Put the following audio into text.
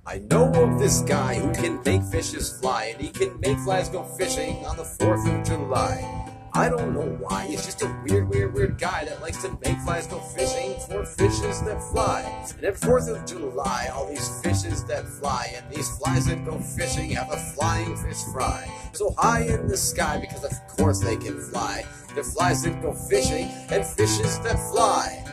I know of this guy who can make fishes fly, and he can make flies go fishing on the 4th of July. I don't know why, he's just a weird guy that likes to make flies go fishing for fishes that fly. And at 4th of July, all these fishes that fly and these flies that go fishing have a flying fish fry. So high in the sky, because of course they can fly. They're flies that go fishing and fishes that fly.